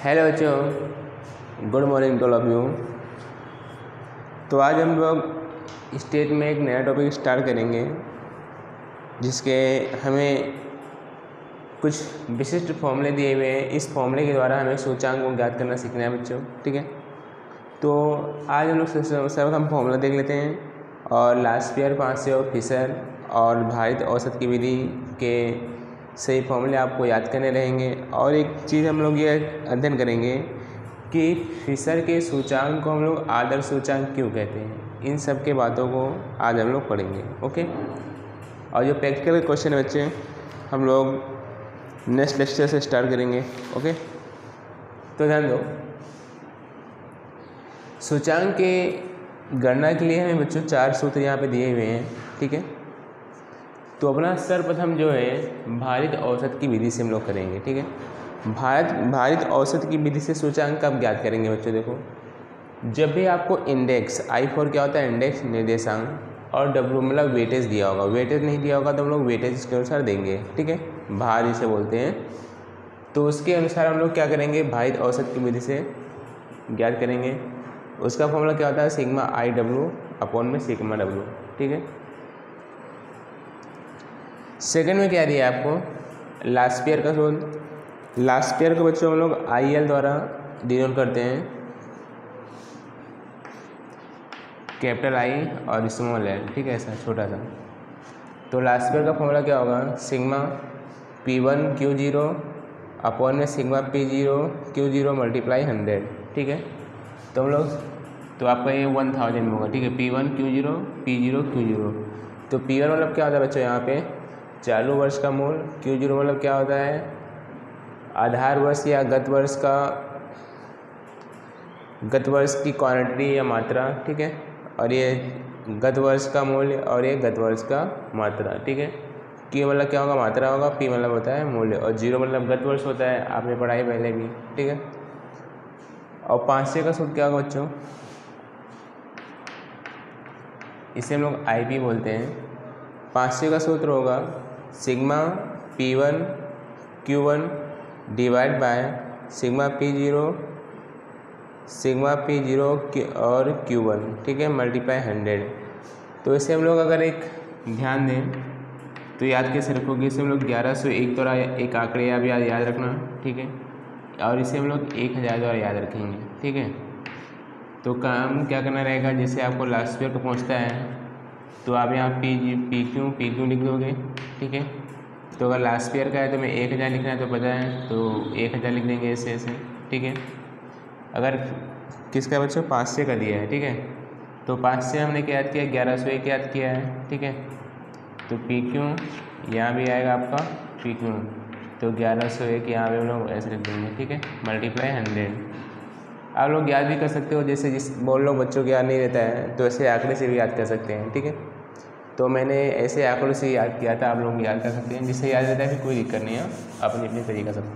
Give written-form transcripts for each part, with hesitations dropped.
Hello बच्चों, good morning to all of you. तो आज हम लोग स्टेट में एक नया टॉपिक स्टार्ट करेंगे जिसके हमें कुछ विशिष्ट फॉर्मूले दिए हुए हैं। इस फॉर्मूले के द्वारा हमें सूचकांक को ज्ञात करना सीखना है बच्चों, ठीक है। तो आज हम लोग सर्वप्रथम फॉर्मूला देख लेते हैं और लास्पियर, पांसे और फिशर और भारित औसत की विधि के सही फॉर्मूले आपको याद करने रहेंगे। और एक चीज़ हम लोग ये अध्ययन करेंगे कि फिशर के सूचकांक को हम लोग आदर्श सूचकांक क्यों कहते हैं। इन सब के बातों को आज हम लोग पढ़ेंगे, ओके। और जो प्रैक्टिकल क्वेश्चन है बच्चे, हम लोग नेक्स्ट लेक्चर से स्टार्ट करेंगे, ओके। तो ध्यान दो, सूचकांक के गणना के लिए हमें बच्चों 4 सूत्र यहाँ पे दिए हुए हैं, ठीक है। तो अपना सर्वप्रथम जो है भारित औसत की विधि से हम लोग करेंगे, ठीक है। भारित औसत की विधि से सूचकांक कब ज्ञात करेंगे बच्चों? देखो, जब भी आपको इंडेक्स I4 क्या होता है, इंडेक्स निर्देशांक, और W मतलब वेटेज दिया होगा। वेटेज नहीं दिया होगा तो हम लोग वेटेज के अनुसार देंगे, ठीक है, भार जिसे बोलते हैं। तो उसके अनुसार हम लोग क्या करेंगे, भारित औसत की विधि से ज्ञात करेंगे। उसका फॉर्मूला क्या होता है, सिग्मा IW अपॉन में सिग्मा W, ठीक है। सेकंड में क्या दिया है आपको, लास्पियर का सूत्र। लास्पियर को बच्चों हम लोग IL द्वारा डिनोट करते हैं, कैपिटल I और स्मॉल l, ठीक है, ऐसा छोटा सा। तो लास्पियर का फॉर्मूला क्या होगा, सिग्मा P1 Q0 अपॉन में सिग्मा P0 Q0 मल्टीप्लाई 100, ठीक है। तो हम लोग, तो आपका ये 1000 में होगा, ठीक है। P1 Q0 P0 Q0। तो P1 मतलब क्या होता है बच्चों, यहाँ पे चालू वर्ष का मूल, Q0 मतलब क्या होता है, आधार वर्ष या गत वर्ष की क्वांटिटी या मात्रा, ठीक है। और ये गत वर्ष का मूल्य और ये गत वर्ष का मात्रा, ठीक है। Q मतलब क्या होगा, मात्रा होगा, P मतलब होता है मूल्य, और 0 मतलब गत वर्ष होता है, आपने पढ़ाई पहले भी, ठीक है। और 500 का सूत्र क्या होगा बच्चों, इसे हम लोग IP बोलते हैं। 500 का सूत्र होगा sigma P1 Q1 divide by sigma P0 और Q1, ठीक है, मल्टीप्लाई 100। तो इसे हम लोग अगर एक ध्यान दें तो याद कैसे रखोगे, इसे हम लोग 1101 द्वारा एक आंकड़े याद रखना, ठीक है। और इसे हम लोग 1000 द्वारा याद रखेंगे, ठीक है। तो काम क्या करना रहेगा, जैसे आपको लास्ट ईयर को पहुँचता है तो आप यहाँ PQ लिख दोगे, ठीक है। तो अगर लास्ट ईयर का है तो मैं 1000 लिखना है तो पता है, तो 1000 लिख देंगे ऐसे, ठीक है। अगर किसका बच्चों 500 का दिया है, ठीक है, तो 500 हमने क्या याद किया, 1101 याद किया है, ठीक है। तो PQ यहाँ भी आएगा आपका PQ, तो 1101 यहाँ पे हम लोग ऐसे लिख देंगे, ठीक है, मल्टीप्लाई 100। आप लोग याद भी कर सकते हो, जैसे बहुत लोग बच्चों को याद नहीं रहता है तो ऐसे आंकड़े से भी याद कर सकते हैं, ठीक है। तो मैंने ऐसे आंकड़ों से याद किया था, आप लोग याद कर सकते हैं, जिससे याद रहता है फिर कोई दिक्कत नहीं है, अपनी अपनी तरीका से।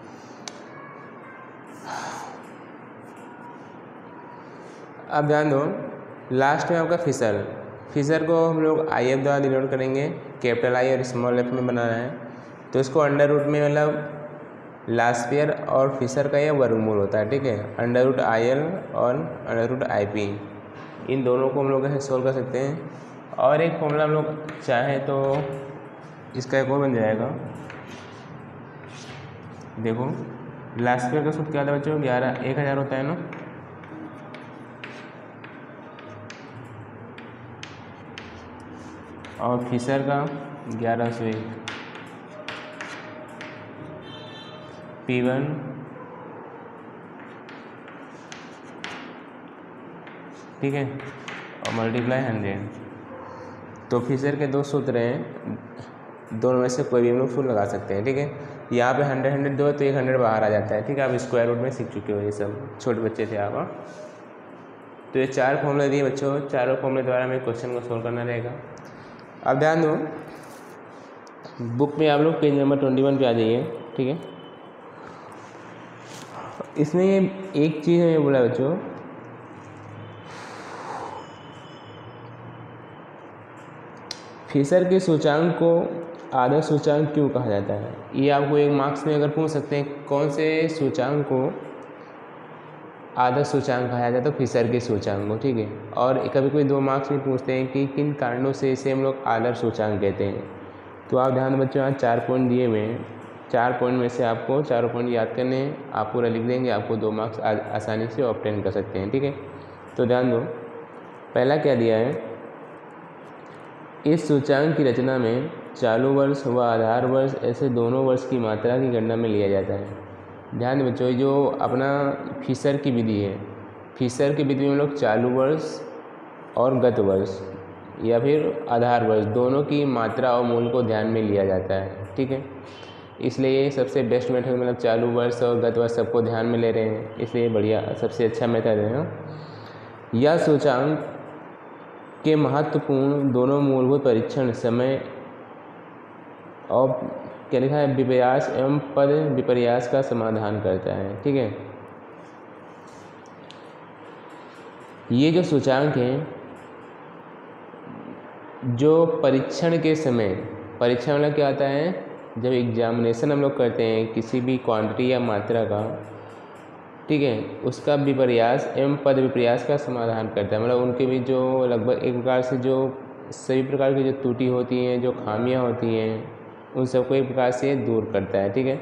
अब ध्यान दो, लास्ट में आपका फिशर को हम लोग IF द्वारा डिनोट करेंगे, कैपिटल I और स्मॉल f में बनाना है। तो इसको अंडर रूट में मतलब लास्पियर और फिशर का ये वर्गमूल होता है, ठीक है, अंडर रूट IL और अंडर रूट IP, इन दोनों को हम लोग ऐसे सोल्व कर सकते हैं। और एक फॉर्मूला हम लोग चाहें तो इसका एक और बन जाएगा। देखो, लास्पियर का सूत्र क्या था बच्चों, 1000 होता है ना, और फिशर का 1101, P1 ठीक है, और मल्टीप्लाई 100। तो फिशर के 2 सूत्र हैं, दोनों में से कोई भी हम लोग सूत्र लगा सकते हैं, ठीक है। यहाँ पे 100 दो तो 100 बाहर आ जाता है, ठीक है। आप स्क्वायर रूट में सीख चुके हो, ये सब छोटे बच्चे थे आप। तो ये 4 फॉर्मूले दिए बच्चों, चारों फॉर्मूले द्वारा हमें क्वेश्चन को सोल्व करना रहेगा। अब ध्यान दो, बुक में आप लोग पेज नंबर 21 पे आ जाइए, ठीक है। इसमें एक चीज़ हमें बोला बच्चों, फिशर के सूचकांक को आदर्श सूचकांक क्यों कहा जाता है। ये आपको एक मार्क्स में अगर पूछ सकते हैं, कौन से सूचकांक को आदर्श सूचांक कहा जाता है, तो फिशर के सूचांक को, ठीक है। और कभी कोई 2 मार्क्स में पूछते हैं कि किन कारणों से इसे हम लोग आदर्श सूचांक कहते हैं। तो आप ध्यान बच्चों, यहाँ 4 पॉइंट दिए हुए हैं, 4 पॉइंट में से आपको 4 पॉइंट याद करने हैं, आप पूरा लिख देंगे, आपको 2 मार्क्स आसानी से ऑब्टेन कर सकते हैं, ठीक है। तो ध्यान दो, पहला क्या दिया है, इस सूचांक की रचना में चालू वर्ष व आधार वर्ष ऐसे दोनों वर्ष की मात्रा की गणना में लिया जाता है। ध्यान दें बच्चों, जो अपना फिशर की विधि है, फिशर की विधि में हम लोग चालू वर्ष और गत वर्ष या फिर आधार वर्ष दोनों की मात्रा और मूल को ध्यान में लिया जाता है, ठीक है। इसलिए ये सबसे बेस्ट मेथड, मतलब चालू वर्ष और गत वर्ष सबको ध्यान में ले रहे हैं, इसलिए बढ़िया सबसे अच्छा मेथड है। यह सूचांक के महत्वपूर्ण दोनों मूलभूत परीक्षण समय और क्या लिखा है, विपर्यास एवं पद विपर्यास का समाधान करता है, ठीक है। ये जो सूचांक हैं, जो परीक्षण के समय, परीक्षण मतलब क्या होता है, जब एग्जामिनेशन हम लोग करते हैं किसी भी क्वांटिटी या मात्रा का, ठीक है, उसका विपर्यास एवं पद विपर्यास का समाधान करता है। मतलब उनके भी जो लगभग एक प्रकार से जो सभी प्रकार की जो त्रुटि होती हैं, जो खामियां होती हैं, उन सबको एक प्रकार से दूर करता है, ठीक है।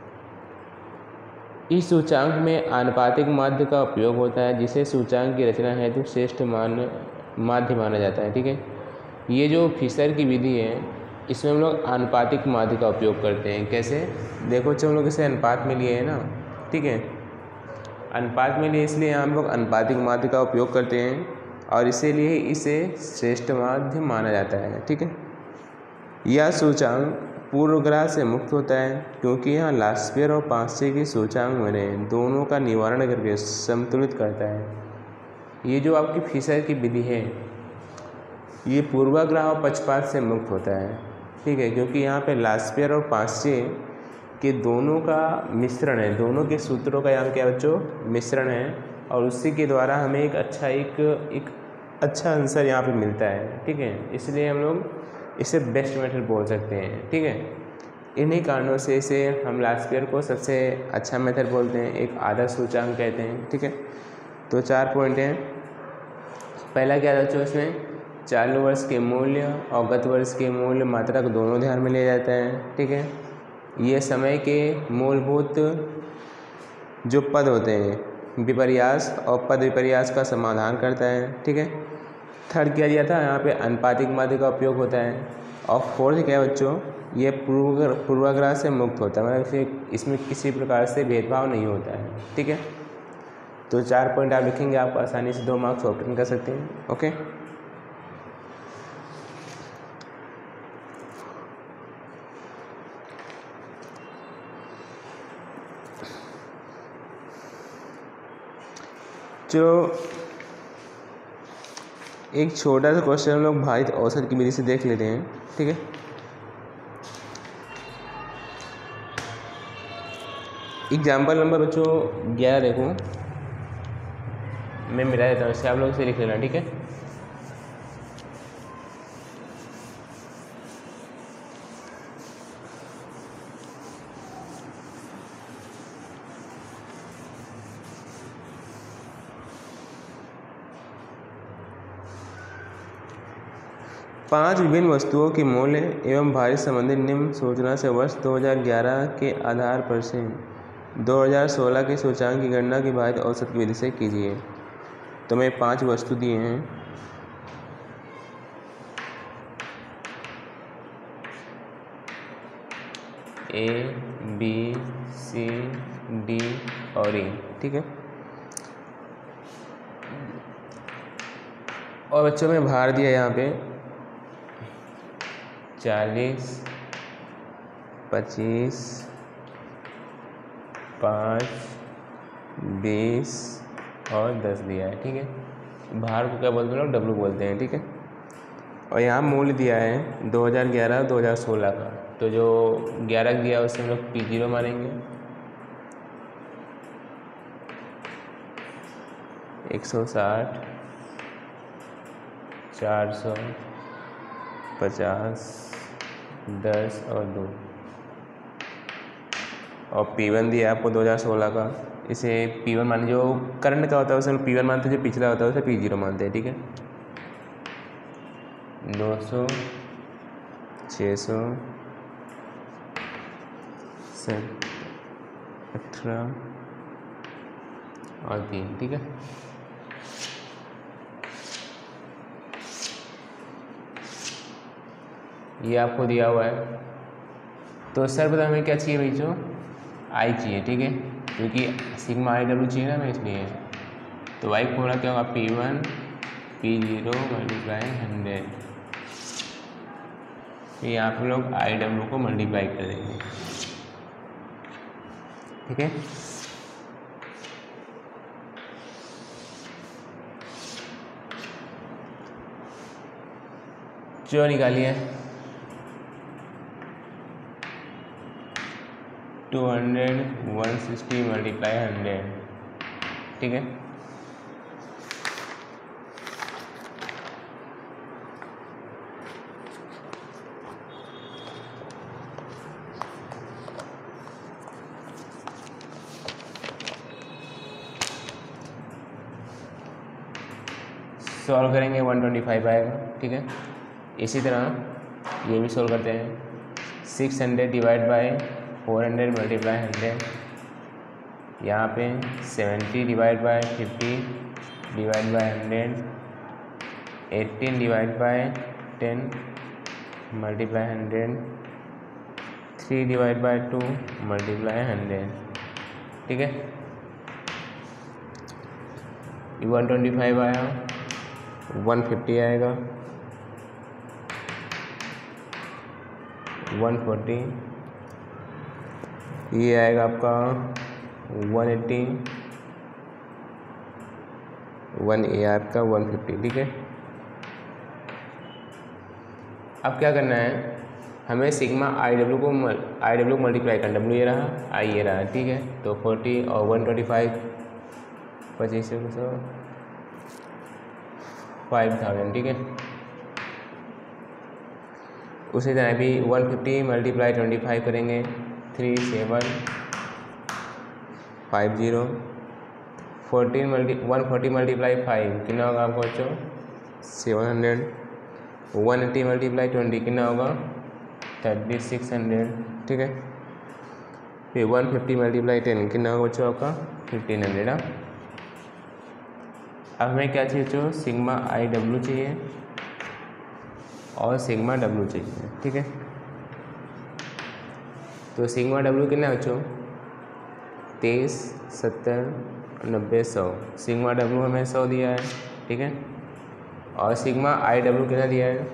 इस सूचांक में आनुपातिक माध्य का उपयोग होता है, जिसे सूचांक की रचना हेतु श्रेष्ठ माध्य माना जाता है, ठीक है। ये जो फिशर की विधि है, इसमें हम लोग आनुपातिक माध्य का उपयोग करते हैं। कैसे, देखो हम लोग इसे अनुपात में लिए हैं ना, ठीक है, अनुपात में लिए इसलिए हम लोग आनुपातिक माध्य का उपयोग करते हैं और इसीलिए इसे श्रेष्ठ माध्य माना जाता है, ठीक है। यह सूचांक पूर्वग्रह से मुक्त होता है, क्योंकि यहाँ लास्पियर और पास्चे के सूचांक बने दोनों का निवारण करके संतुलित करता है। ये जो आपकी फिशर की विधि है, ये पूर्वाग्रह और पक्षपात से मुक्त होता है, ठीक है, क्योंकि यहाँ पे लास्पियर और पास्चे के दोनों का मिश्रण है, दोनों के सूत्रों का यहाँ क्या बच्चों मिश्रण है, और उसी के द्वारा हमें एक अच्छा आंसर यहाँ पे मिलता है, ठीक है। इसलिए हम लोग इसे बेस्ट मेथड बोल सकते हैं, ठीक है। इन्हीं कारणों से इसे हम लास्पियर को सबसे अच्छा मेथड बोलते हैं, एक आदर्श सूचांक कहते हैं, ठीक है। तो 4 पॉइंट हैं। पहला क्या बच्चों, इसमें चालू वर्ष के मूल्य और गत वर्ष के मूल्य मात्रा को दोनों ध्यान में लिया जाता है, ठीक है। ये समय के मूलभूत जो पद होते हैं, विपर्यास और पद विपर्यास का समाधान करता है, ठीक है। थर्ड क्या दिया था, यहाँ पे आनुपातिक माध्य का उपयोग होता है। और फोर्थ क्या है बच्चों, ये पूर्वाग्रह से मुक्त होता है, मतलब इसमें किसी प्रकार से भेदभाव नहीं होता है, ठीक है। तो 4 पॉइंट आप लिखेंगे, आप आसानी से 2 मार्क्स ऑब्टेन कर सकते हैं, ओके। चलो एक छोटा सा क्वेश्चन हम लोग भारत औसत की विधि से देख लेते हैं, ठीक है। एग्जाम्पल नंबर बच्चों 11 देखो, मैं मिला देता हूँ, इससे आप लोग इसे लिख लेना, ठीक है। पांच विभिन्न वस्तुओं के मूल्य एवं भारी संबंधी निम्न सूचना से वर्ष 2011 के आधार पर से 2016 के सूचांक की गणना की भारत औसत की विधि से कीजिए। तो मैं 5 वस्तु दिए हैं, A, B, C, D और E, ठीक है। और बच्चों में भार दिया यहाँ पे 40, 25, 5, 20 और 10 दिया है, ठीक है। भार को क्या बोलते हैं लोग, W बोलते हैं, ठीक है। और यहाँ मूल्य दिया है 2011 2016 का, तो जो 11 दिया उससे हम लोग P0 मानेंगे, 160, 400, 50, 10 और 2, और P1 दिया आपको 2016 का, इसे P1 मान, जो करंट का होता है उसे P1 मानते हैं, जो पिछला होता है उसे P0 मानते हैं, ठीक है। 200, 600, 18 और 3, ठीक है। ये आपको दिया हुआ है। तो सर्वप्रथम हमें क्या चाहिए बच्चों, आई चाहिए, ठीक है, क्योंकि सिग्मा आई डब्ल्यू चाहिए ना हमें, इसलिए। तो वाई फॉर्मूला क्या होगा, P1 P0 मल्टीप्लाई 100। फिर यहाँ पर लोग आई डब्ल्यू को मल्टीप्लाई कर देंगे, ठीक है। जो निकालिए 200 160 मल्टीप्लाई 100, ठीक है। सॉल्व करेंगे 125 आएगा, ठीक है। इसी तरह ये भी सॉल्व करते हैं। 600 डिवाइड बाय 400 मल्टीप्लाई 100, यहाँ पे 70 divide by 50 divide by 100, 18 divide by 10 multiply 100, 3 divide by 2 multiply 100, ठीक है। 125 आया, 150 आएगा, 140, ये आएगा आपका 180, 1 ये आपका 150, ठीक है। अब क्या करना है, हमें सिग्मा आई डब्ल्यू को मल्टीप्लाई करना, डब्ल्यू ये रहा, आई ये रहा, ठीक है। तो 40 और 125 2500 5000, ठीक है। उसी तरह भी 150 मल्टीप्लाई 25 करेंगे, 3750, 140 मल्टीप्लाई 5 कितना होगा आपको बच्चों, 700, 180 मल्टीप्लाई 20 कितना होगा, 3600, ठीक है। फिर 150 मल्टीप्लाई 10 कितना होगा बच्चों आपका, 1500। अब हमें क्या चाहिए बच्चों, सिग्मा आई डब्ल्यू चाहिए और सिग्मा डब्ल्यू चाहिए, ठीक है। तो सिग्मा डब्ल्यू कितना है बच्चों, 23, 70, 90, 100। सिग्मा डब्ल्यू हमें 100 दिया है, ठीक है। और सिग्मा आई डब्ल्यू कितना दिया है,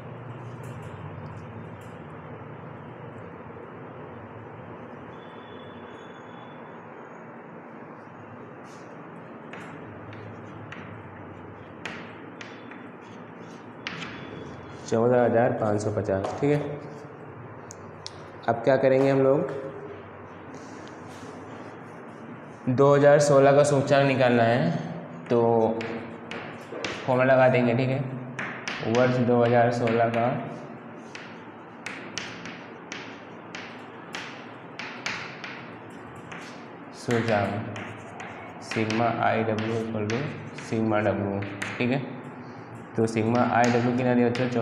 14,550, ठीक है। अब क्या करेंगे हम लोग, 2016 का सूचकांक निकालना है, तो फॉर्मूला लगा देंगे, ठीक है। वर्ष 2016 का सूचकांक sigma I W equal to sigma W, ठीक है। तो सिग्मा आई डब्ल्यू कितना दिया बच्चों,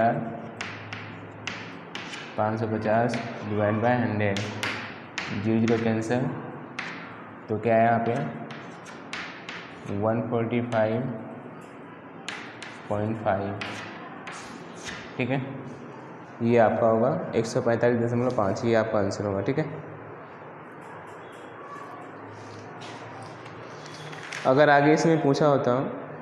14,550 डिवाइड बाय 100, 0 कैंसिल, तो क्या है यहाँ पे 145.5, ठीक है। ये आपका होगा 145.5, ये आपका आंसर होगा, ठीक है। अगर आगे इसमें पूछा होता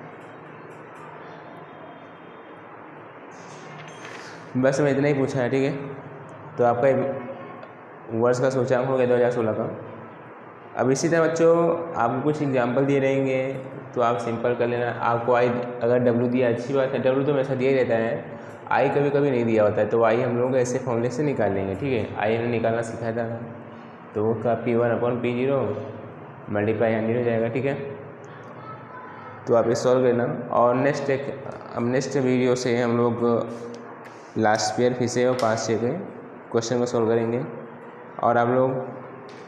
बस में इतना ही पूछा है, ठीक है। तो आपका वर्ष का सूचकांक हो गया 2016 का। अब इसी तरह बच्चों आपको कुछ एग्जाम्पल दिए रहेंगे, तो आप सिंपल कर लेना। आपको आई अगर डब्ल्यू दिया, अच्छी बात है, डब्ल्यू तो हमेशा दिया ही रहता है, आई कभी कभी नहीं दिया होता है, तो आई हम लोग ऐसे फॉर्मूले से निकाल लेंगे, ठीक है। आई हमने निकालना सिखाया था, तो वो का P1/P0 मल्टीप्लाई 100 हो जाएगा, ठीक है। तो आप ये सॉल्व करना, और नेक्स्ट वीडियो से हम लोग लास्ट ईयर फिर से और पास से के क्वेश्चन को सॉल्व करेंगे। और आप लोग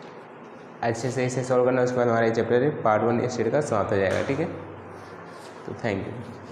अच्छे से इसे सॉल्व करना, उसके बाद हमारा चैप्टर पार्ट 1 स्टेट का समाप्त हो जाएगा। ठीक है, तो थैंक यू।